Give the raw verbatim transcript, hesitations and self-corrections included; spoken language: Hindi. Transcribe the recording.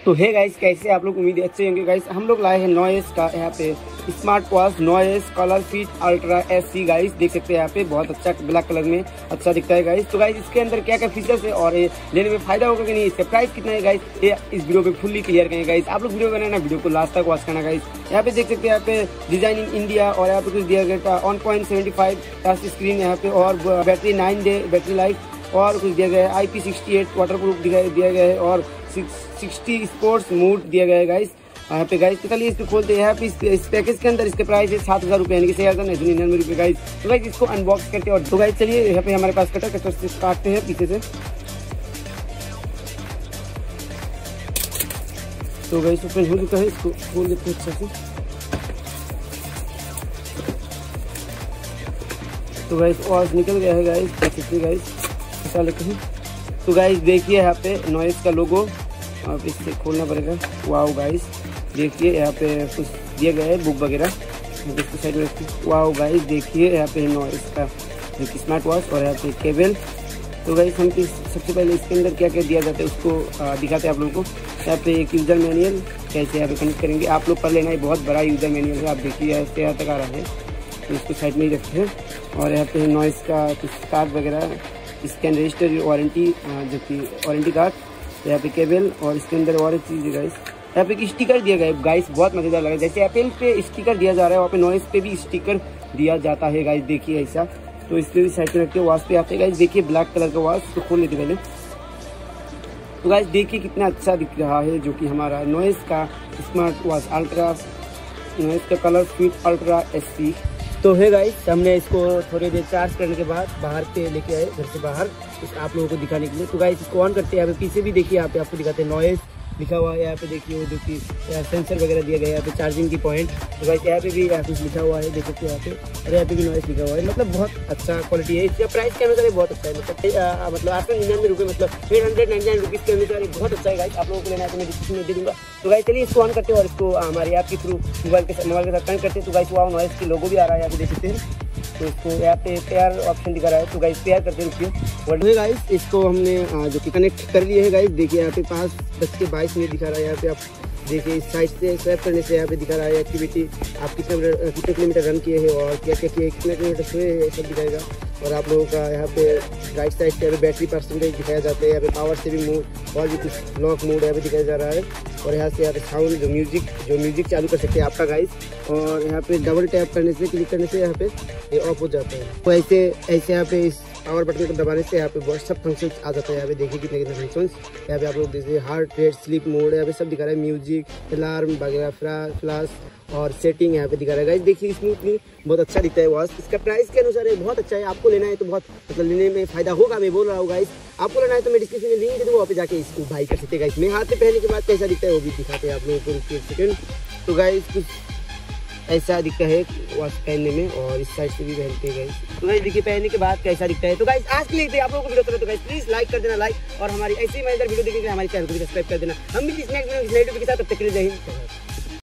तो है गाइस, कैसे आप लोग उम्मीद अच्छे होंगे गाइस। हम लोग लाए हैं नॉइस का यहाँ पे smart watch Noise ColorFit Ultra S C guys, देख सकते हैं यहाँ पे बहुत अच्छा ब्लैक कलर में अच्छा दिखता है गाइस। तो गाइस इसके अंदर क्या क्या फीचर्स है और ये लेने में फायदा होगा कि नहीं, इसका प्राइस कितना है गाइस, ये इस वीडियो पे फुल्ली क्लियर करेंगे गाइस। आप लोग वीडियो बनाना, वीडियो को लास्ट तक वॉच करना गाइस। यहाँ पे देख सकते हैं यहाँ पे डिजाइनिंग इंडिया और यहाँ पे कुछ दिया गया था one point seventy five touch screen यहाँ पे और battery nine day battery life और कुछ दिया गया है I P sixty eight waterproof दिया गया है और सिक्सटी स्पोर्ट्स मोड दिया गया है गाइस यहाँ पे गाइस। तो चलिए इसको खोलते हैं। यहाँ पे इस, इस पैकेज के अंदर इसके प्राइस है सात हजार रुपये यानी कि छह हजार निन्यानवे रुपये गाइस। तो गाइस इसको अनबॉक्स करते हैं और तो गाइस चलिए यहाँ पे हमारे पास कटर कटर से काटते हैं पीछे से। तो गाइस ओपन हो चुका है, इसको खोल देते हैं अच्छे से। तो गाइस आवाज निकल गया है गाइस, देख सकते हैं गाइस ऐसा लेते हैं। तो गाइस देखिए यहाँ पे नॉइस का लोगो, आप इससे खोलना पड़ेगा। वाओ गाइस देखिए यहाँ पे कुछ दिया गया है बुक वगैरह, इसको साइड में रखते हैं। वाओ गाइस देखिए यहाँ पे नॉइस का जो कि स्मार्ट वॉच और यहाँ पे केबल। तो गाइस हम सबसे पहले इसके अंदर क्या क्या दिया जाता है उसको दिखाते हैं आप लोगों को। यहाँ पे एक यूजर मैनुअल कैसे यहाँ पे कनेक्ट करेंगे, आप लोग पढ़ लेना, है बहुत बड़ा यूजर मैनुअल है। आप देखिए यहाँ यहाँ तक आ रहा है, तो इसको साइड में ही रखते हैं। और यहाँ पे नॉइस का कुछ कार्ड वगैरह, स्कैन रजिस्टर वारंटी जो कि वारंटी कार्ड, यहाँ पे केबल और इसके अंदर और एक चीज़ है गाइस, यहाँ पे स्टिकर दिया गया है गाइस, बहुत मजेदार लगा। जैसे एप्पल पे स्टिकर दिया जा रहा है वहाँ पे नॉइस पे भी स्टिकर दिया जाता है गाइस, देखिए ऐसा। तो इसके भी साइड में रखते हैं। वॉच पे आते गाइस देखिए ब्लैक कलर का वॉच, तो खोल लेते पहले। तो गाइस देखिए कितना अच्छा दिख रहा है जो कि हमारा नॉइस का स्मार्ट वॉच अल्ट्रा नॉइस का ColorFit Ultra S C. तो है गाइस हमने इसको थोड़ी देर चार्ज करने के बाद बाहर पे लेके आए घर से बाहर इस आप लोगों को दिखाने के लिए। तो गाइस इसको ऑन करते हैं। यहाँ पे पीछे भी देखिए, यहाँ पे आपको दिखाते हैं नॉइस लिखा हुआ है। यहाँ पे देखिए वो जो कि सेंसर वगैरह दिया गया है, यहाँ पे चार्जिंग की पॉइंट। तो गाइस यहाँ पे भी यहाँ कुछ लिखा हुआ है, देख सकते हैं यहाँ पे, और यहाँ पे भी नॉइस लिखा हुआ है। मतलब बहुत अच्छा क्वालिटी है, इसका प्राइस के अनुसार बहुत अच्छा है। मतलब मतलब आठ सौ निन्यानवे रुपये मतलब eight hundred ninety nine rupees के अनुसार बहुत अच्छा है गाइस। आप लोगों को लेना है तो मैं डिस्क्रिप्शन में दे दूँगा। तो गाइस चलिए इसको ऑन करते हैं और इसको हमारे ऐप के थ्रू मोबाइल के मोबाइल के साथ कनेक्ट करते हैं। तो गाइस वो नॉइस की लोगो भी आ रहा है, यहाँ पे देख सकते हैं। तो इसको यहाँ पे पेयर ऑप्शन दिखा रहा है, तो गाइस पेयर करते रुकिए। और गाइस इसको हमने जो कि कनेक्ट कर लिए है गाइस, देखिए यहाँ पे पाँच दस के बाईस मिनट दिखा रहा है। यहाँ पे आप देखिए इस साइड से स्वैप करने से यहाँ पे दिखा रहा है एक्टिविटी, आप कितना कितने किलोमीटर रन किए हैं और क्या क्या किए, कितना किलोमीटर सोए है, सब दिखाएगा। और आप लोगों का यहाँ पे राइट साइड से यहाँ पे बैटरी परसेंटेज दिखाया जाता है, यहाँ पे पावर से भी मोड और भी कुछ लॉक मोड यहाँ पे दिखाया जा रहा है। और यहाँ से यहाँ पे साउंड जो म्यूजिक जो म्यूजिक चालू कर सकते हैं आपका गाइस। और यहाँ पे डबल टैप करने से क्लिक करने से यहाँ पे ये ऑफ हो जाता है। तो ऐसे ऐसे यहाँ पे इस पावर बटन को दबाने से यहाँ पे बहुत सब फंक्शन आ जाता है। यहाँ पे देखिए कितने कितने फंक्शन यहाँ पे आप लोग देखिए, हार्ट रेट, स्लीप मोड यहाँ पे सब दिखा रहा है, म्यूजिक, अलार्म वगैरह, फ्लैश और सेटिंग यहाँ पे दिखा रहा है गाइस। देखिए स्मूथली बहुत अच्छा दिखता है वॉच। इसका प्राइस के अनुसार है बहुत अच्छा है। आपको लेना है तो बहुत मतलब लेने में फायदा होगा, मैं बोल रहा हूँ गाइस। आपको लेना है तो मैं डिस्क्रिप्शन में लिंक दे दूँगा, वहाँ पे जाके इसको बाई कर सकते हैं गाइस। मैं हाथ में पहनने के बाद कैसा दिखता है वो भी दिखाते हैं आप लोगों को एक सेकेंड। तो गाइस कुछ ऐसा दिखता है वॉच पहनने में और इस साइड से भी पहनते हैं गाइस। तो गाइस देखिए पहनने के बाद कैसा दिखता है। तो गाइस आज के लिए आप लोगों को वीडियो पसंद है तो गाइस प्लीज लाइक कर देना, लाइक, और हमारी ऐसी मजेदार वीडियो देखने के लिए हमारे चैनल को भी सब्सक्राइब कर देना। हम भी इस नेक्स्ट वीडियो के साथ तब तक के लिए जय हिंद।